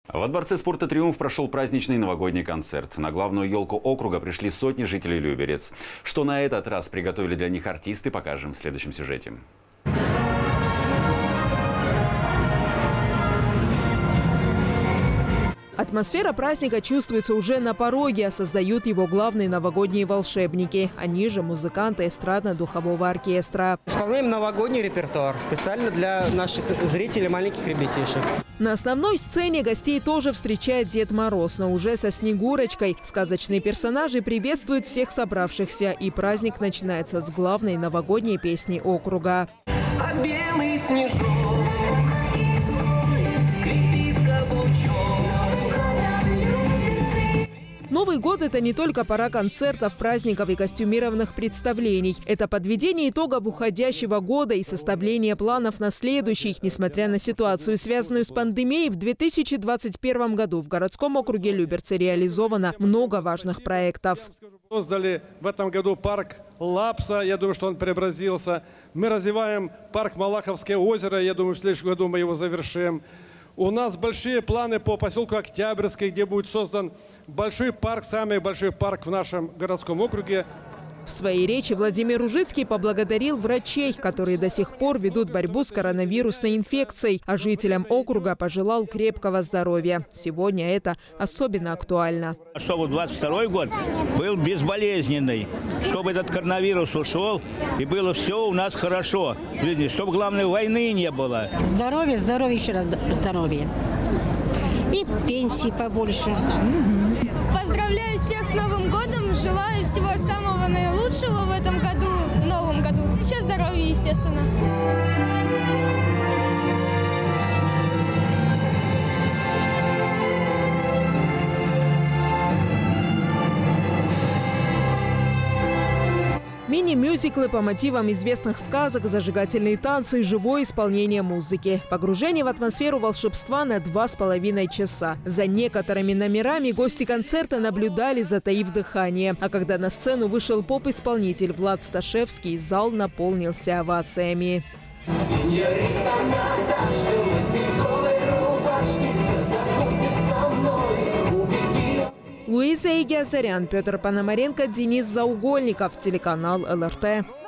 Во Дворце спорта «Триумф» прошел праздничный новогодний концерт. На главную елку округа пришли сотни жителей Люберец. Что на этот раз приготовили для них артисты, покажем в следующем сюжете. Атмосфера праздника чувствуется уже на пороге, а создают его главные новогодние волшебники. Они же музыканты эстрадно-духового оркестра. Исполняем новогодний репертуар специально для наших зрителей, маленьких ребятишек. На основной сцене гостей тоже встречает Дед Мороз, но уже со Снегурочкой. Сказочные персонажи приветствуют всех собравшихся, и праздник начинается с главной новогодней песни округа. А белый снежок скрипит каблучок. Новый год – это не только пора концертов, праздников и костюмированных представлений. Это подведение итогов уходящего года и составление планов на следующий. Несмотря на ситуацию, связанную с пандемией, в 2021 году в городском округе Люберцы реализовано много важных проектов. Создали в этом году парк Лапса, я думаю, что он преобразился. Мы развиваем парк Малаховское озеро, я думаю, в следующем году мы его завершим. У нас большие планы по поселку Октябрьский, где будет создан большой парк, самый большой парк в нашем городском округе. В своей речи Владимир Ужицкий поблагодарил врачей, которые до сих пор ведут борьбу с коронавирусной инфекцией, а жителям округа пожелал крепкого здоровья. Сегодня это особенно актуально. Чтобы 22 год был безболезненный, чтобы этот коронавирус ушел и было все у нас хорошо, чтобы, главное, войны не было. Здоровье, здоровье, еще раз здоровье. И пенсии побольше. Поздравляю всех с Новым годом, желаю всего самого наилучшего в этом году, в новом году. Еще здоровья, естественно. Мини-мюзиклы по мотивам известных сказок, зажигательные танцы и живое исполнение музыки. Погружение в атмосферу волшебства на 2,5 часа. За некоторыми номерами гости концерта наблюдали, затаив дыхание. А когда на сцену вышел поп-исполнитель Влад Сташевский, зал наполнился овациями. Луиза Игиазарян, Петр Пономаренко, Денис Заугольников, телеканал ЛРТ.